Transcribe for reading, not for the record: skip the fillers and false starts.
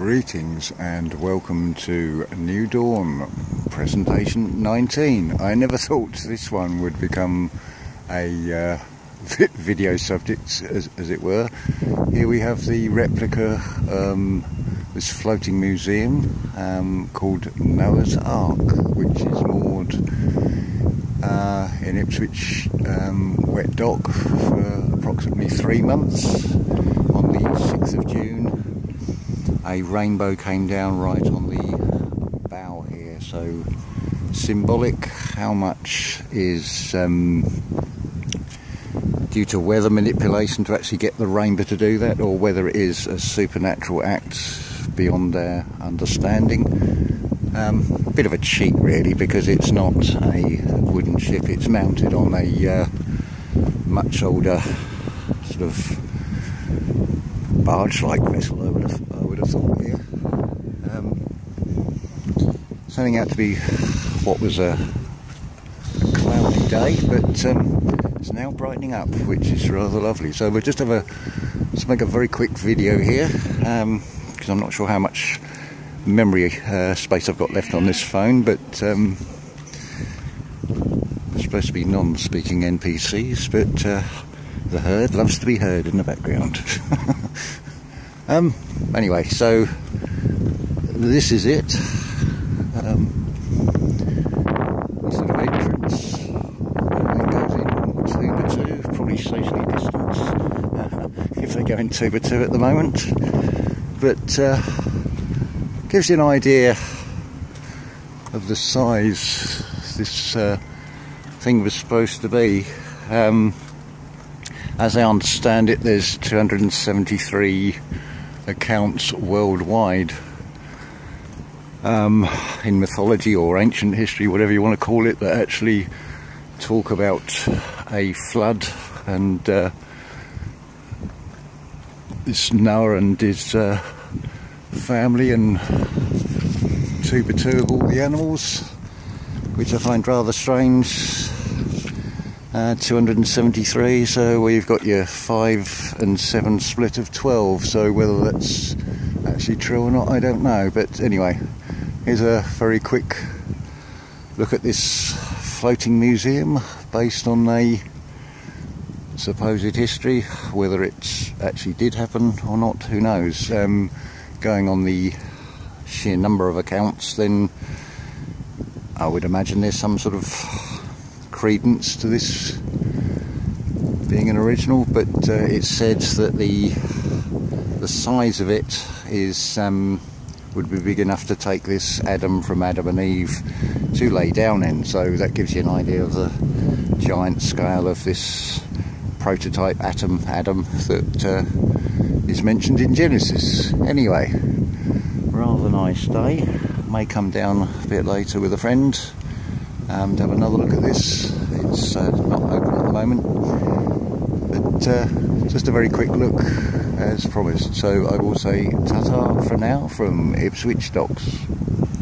Greetings and welcome to New Dawn presentation 19. I never thought this one would become a video subject, as it were. Here we have the replica, this floating museum called Noah's Ark, which is moored in Ipswich wet dock for approximately 3 months. On the 6th of June a rainbow came down right on the bow here, so symbolic. How much is due to weather manipulation to actually get the rainbow to do that, or whether it is a supernatural act beyond our understanding. Bit of a cheat really, because it's not a wooden ship, it's mounted on a much older sort of barge-like vessel, I would have thought here. Turning out to be what was a cloudy day, but it's now brightening up, which is rather lovely. So we'll just let's make a very quick video here, because I'm not sure how much memory space I've got left on this phone, but there's supposed to be non-speaking NPCs, but the herd loves to be heard in the background. Anyway, so this is it. Sort of entrance, and goes in 2 by 2, probably socially distanced if they go in 2 by 2 at the moment, but gives you an idea of the size this thing was supposed to be. As I understand it, there's 273 accounts worldwide in mythology or ancient history, whatever you want to call it, that actually talk about a flood and this Noah and his family and 2 by 2 of all the animals, which I find rather strange. 273, so where you've got your 5 and 7 split of 12, so whether that's actually true or not, I don't know. But anyway, here's a very quick look at this floating museum based on a supposed history. Whether it actually did happen or not, who knows. Going on the sheer number of accounts, then I would imagine there's some sort of credence to this being an original, but it's said that the size of it is would be big enough to take this Adam from Adam and Eve to lay down in, so that gives you an idea of the giant scale of this prototype Adam that is mentioned in Genesis. Anyway, rather nice day. May come down a bit later with a friend to have another look at this. It's not open at the moment, but just a very quick look as promised. So I will say ta-ta for now from Ipswich Docks.